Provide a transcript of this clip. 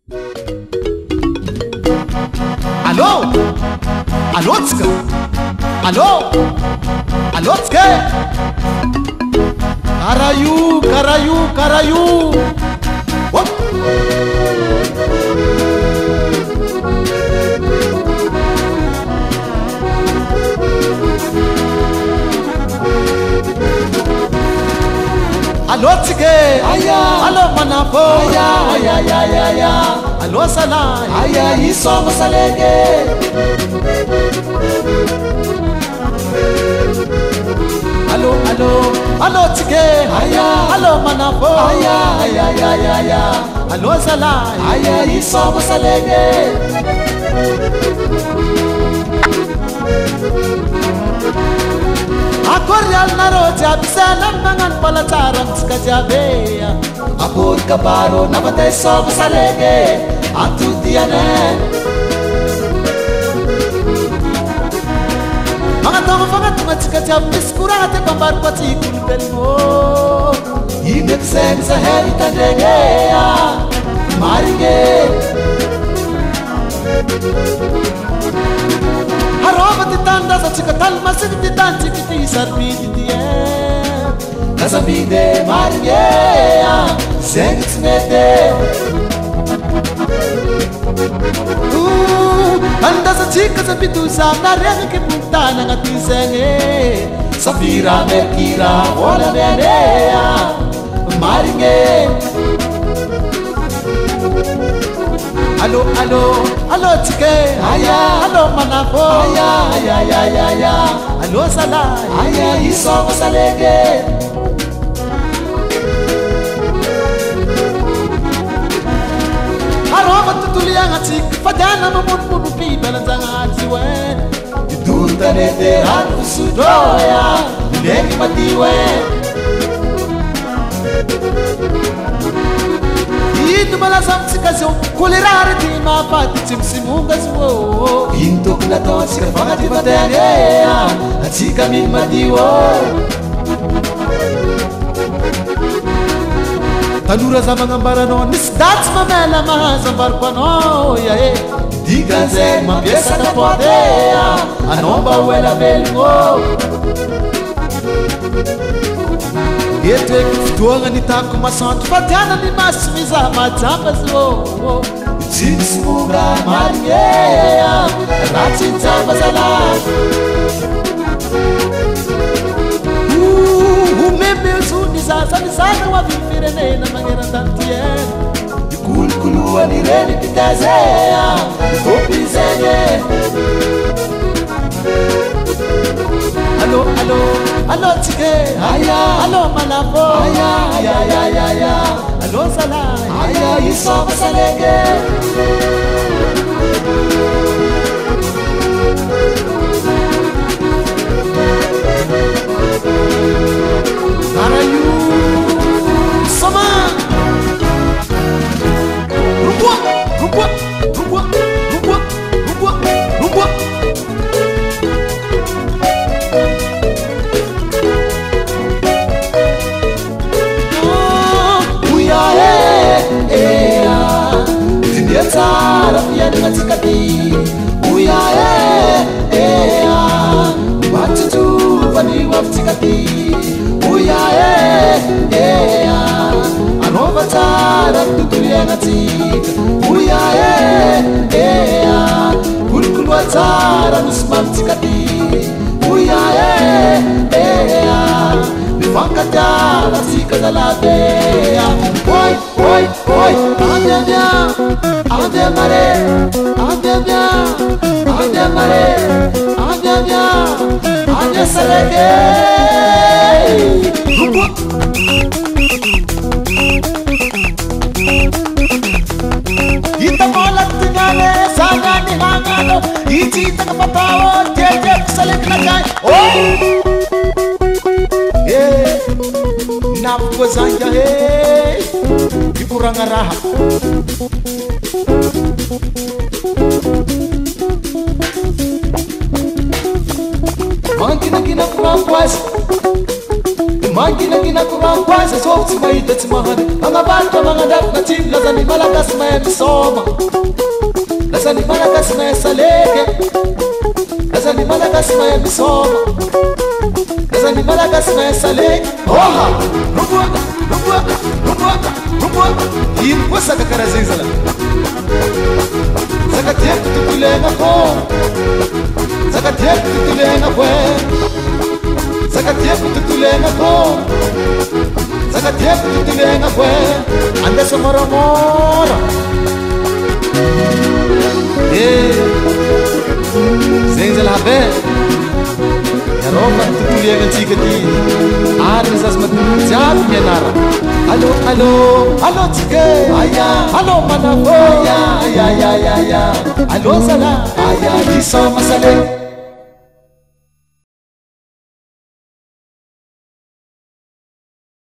Alô? Alôtzka? Alô? Alôtzka? Caraiu, caraiu, caraiu. What? Alô Tige, alô Manapo, alô Salai, isso Masalege. Alô, alô, alô Tige, alô Manapo, alô Salai, isso Masalege. Akoryal naroti abisana mangan palataran skajabeya Apur kabaro namatay sob salege Antutiane Mga tongo fangat mga skajab Miskurate pambar kwa tikul belmo Inek sen sa helita degeya Marige Haroba titanda sa chikatal masig titanti kiti sarpiti tiye Kasabide marige Sengit smete Anda sa chika sa pitusa Narega ke puntana nga tisenge Safira merkira wala nenea Marige Allo, allo, allo Tige, allo Manapo, allo Salai, isso Masalege. Aroma tutuliang atik, padana mamunpunu pibalan zangat siwe. Idunta neteran usudoya, negi matiwe. Ito malasam si kasyo kulirar di mapati simsimungas mo Intok na to si kafangat di batenge at si kami madiwo Talura sa mga barano nisdats mamela mahasambar pa no Di ganse mapiesa na pote Ano ba wala belmo Ete kufutuanga nitako masanto Fatiana ni masimiza matambazi wo Chimsimunga mariyeya Rati ntambazala Umeme uzuni sasa nisana wavimfirene na mangera tantie Ikulukuluwa nireni pitazeya Opizenye Allo, allo, allo Tige, allo Manapo, allo Salai, isso Masalege. Caraiu, Soma, Rupua, Rupua, Rupua, Rupua, Rupua, Rupua. Tsara ya dengan sikati uya batu vani wafsikati uya anova tsara tutuya ngati uya kulkulwa tsara nusmam sikati uya bifakata sikadalate oi oi oi andanya Ande mare, ande mare, ande salege. Kita molat tingale, sana ni hangano, iti takapatawa, jejek salege lagay. Oh, napko zanja kurang arah. Mangina kurang puas, mangina kurang puas. Soft semai itu semua. Anggapan kau mengadap kecil, lazani malakas. mahay misoma lasa ny malagasy mahay saleky lasa ny malagasy mahay misoma lasa ny malagasy mahay saleky oha roboaka roboaka roboaka roboaka ino koa saka karaha zegny zala saka tiako totolenako saka tiako totolenako e saka tiako totolenako saka tiako totolenako e andesa moramora zegny zalabe yarofa totolegnantsika ty ary mizazy madiny jiaby mianara allo allo allo tsika aya allo manavo aya aya aya aya allo zala aya misoma sale